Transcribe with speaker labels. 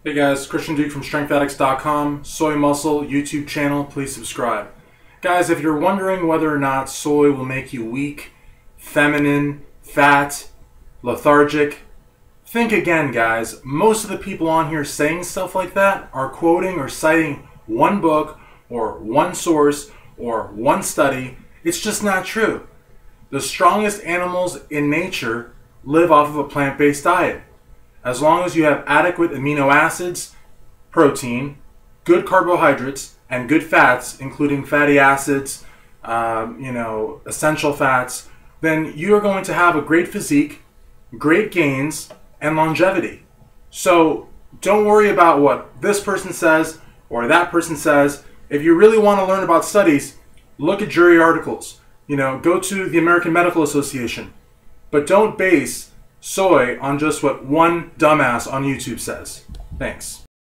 Speaker 1: Hey guys, Christian Duke from StrengthAddicts.com, Soy Muscle YouTube channel, please subscribe. Guys, if you're wondering whether or not soy will make you weak, feminine, fat, lethargic, think again guys. Most of the people on here saying stuff like that are quoting or citing one book or one source or one study. It's just not true. The strongest animals in nature live off of a plant-based diet. As long as you have adequate amino acids, protein, good carbohydrates, and good fats, including fatty acids, essential fats, then you are going to have a great physique, great gains, and longevity. So don't worry about what this person says or that person says. If you really want to learn about studies, look at jury articles. Go to the American Medical Association. But don't base soy on just what one dumbass on YouTube says. Thanks.